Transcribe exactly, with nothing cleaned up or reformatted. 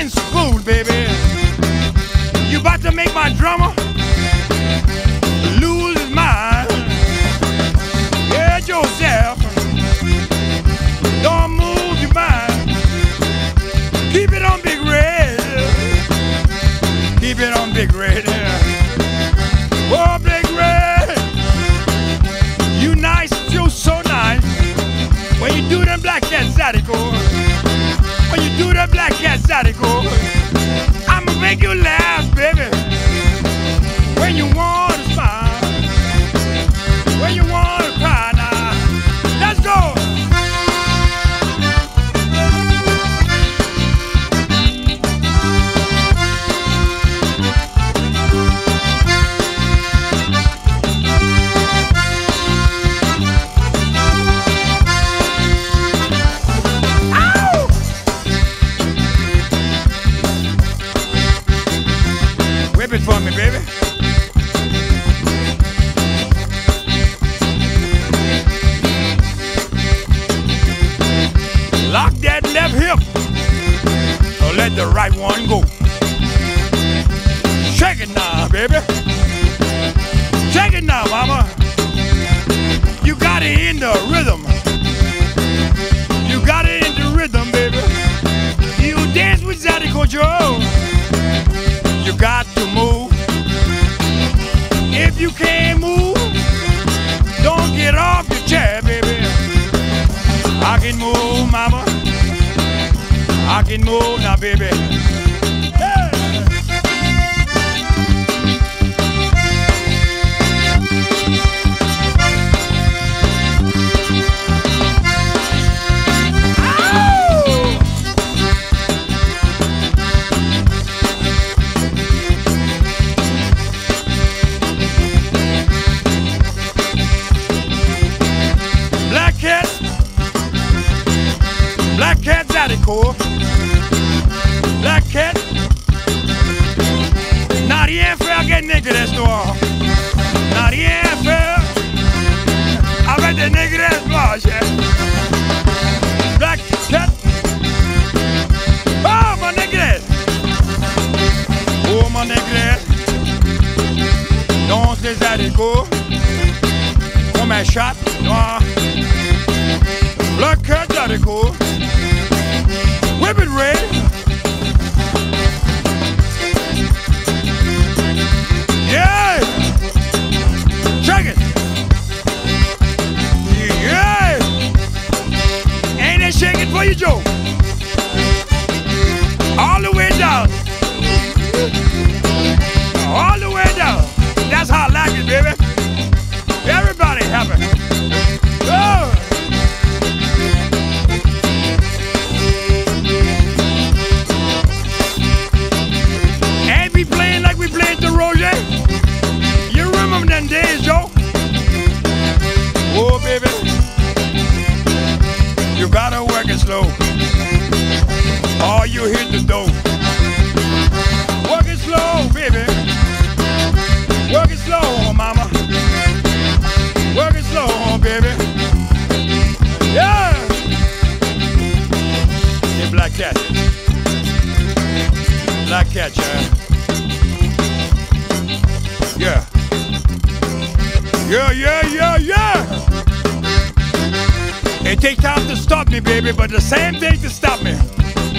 getting schooled, baby. You about to make my drummer lose his mind. Get yourself. Don't move your mind. Keep it on Big Red. Keep it on Big Red. Oh, Big Red. You nice, you so nice. When you do them black cat zydeco. When you do that black cat zydeco, I'ma make you laugh, baby. When you want to smile, when you want to cry, now let's go. Whip it for me, baby. Lock that left hip, or let the right one go. Shake it now, baby. Shake it now, mama. You got it in the rhythm. You got it in the rhythm, baby. You dance with Zydeco Joe. You got to move. If you can't move, don't get off your chair, baby. I can move, mama. I can move now, baby. Hey. Black cat Zydeco. Black cat. N'a rien fait avec des négresses noires. N'a rien fait avec des négresses blanches. Black cat. Oh, mon négresse. Oh, mon négresse. Danse les Zydeco. Comme un chat noir. Black cat Zydeco. Whip it red. Yeah. Check it. Yeah. Ain't that shaking for you, Joe? All the way down. All the way down. That's how I like it, baby. Everybody happy. Oh. Playing like we played the Roger. You remember them days, Joe? Oh, baby. You gotta work it slow. Or you hit the dough. Work it slow, baby. Work it slow, mama. Work it slow, baby. Yeah. Yeah, black cat. Black cat, yeah. Yeah. Yeah, yeah, yeah, yeah. It takes time to stop me, baby, but the same thing to stop me.